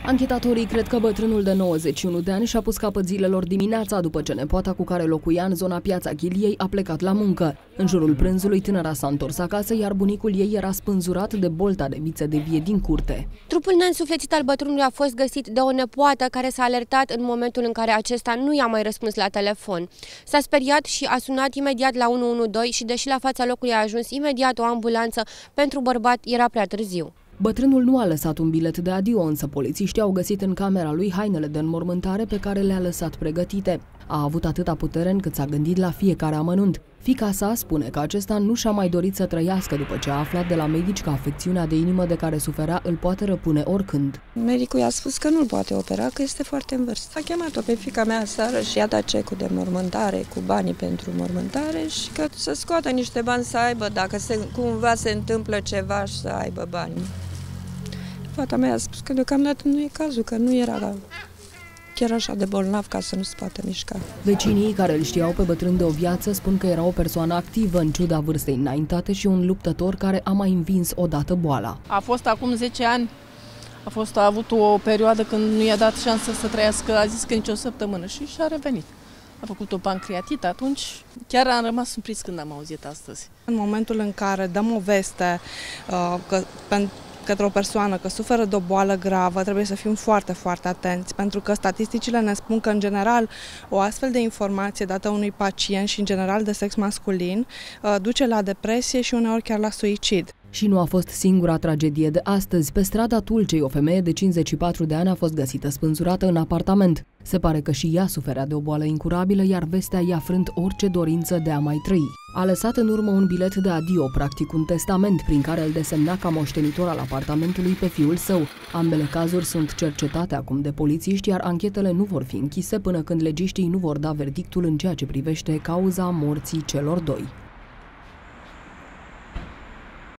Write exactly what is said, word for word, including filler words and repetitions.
Anchetatorii cred că bătrânul de nouăzeci și unu de ani și-a pus capăt zilelor dimineața după ce nepoata cu care locuia în zona Piața Chiliei a plecat la muncă. În jurul prânzului, tânăra s-a întors acasă, iar bunicul ei era spânzurat de bolta de viță de vie din curte. Trupul neînsuflețit al bătrânului a fost găsit de o nepoată care s-a alertat în momentul în care acesta nu i-a mai răspuns la telefon. S-a speriat și a sunat imediat la unu unu doi și, deși la fața locului a ajuns imediat o ambulanță, pentru bărbat era prea târziu. Bătrânul nu a lăsat un bilet de adio, însă polițiștii au găsit în camera lui hainele de înmormântare pe care le-a lăsat pregătite. A avut atâta putere încât s-a gândit la fiecare amănunt. Fiica sa spune că acesta nu și-a mai dorit să trăiască după ce a aflat de la medici că afecțiunea de inimă de care suferea îl poate răpune oricând. Medicul i-a spus că nu-l poate opera, că este foarte în vârstă. A chemat-o pe fiica mea seară și i-a dat cecul de mormântare cu banii pentru mormântare și că să scoată niște bani să aibă, dacă se, cumva se întâmplă ceva, și să aibă bani. Fata mea a spus că deocamdată nu e cazul, că nu era chiar așa de bolnav ca să nu se poată mișca. Vecinii care îl știau pe bătrân de o viață spun că era o persoană activă în ciuda vârstei înaintate și un luptător care a mai învins odată boala. A fost acum zece ani, a, fost, a avut o perioadă când nu i-a dat șansă să trăiască, a zis că nici o săptămână și și-a revenit. A făcut o pancreatită atunci, chiar am rămas surprins când am auzit astăzi. În momentul în care dăm o veste uh, că pentru către o persoană că suferă de o boală gravă, trebuie să fim foarte, foarte atenți, pentru că statisticile ne spun că, în general, o astfel de informație dată unui pacient și, în general, de sex masculin, duce la depresie și uneori chiar la suicid. Și nu a fost singura tragedie de astăzi. Pe strada Tulcei, o femeie de cincizeci și patru de ani a fost găsită spânzurată în apartament. Se pare că și ea suferea de o boală incurabilă, iar vestea i-a frânt orice dorință de a mai trăi. A lăsat în urmă un bilet de adio, practic un testament, prin care îl desemna ca moștenitor al apartamentului pe fiul său. Ambele cazuri sunt cercetate acum de polițiști, iar anchetele nu vor fi închise până când legiștii nu vor da verdictul în ceea ce privește cauza morții celor doi.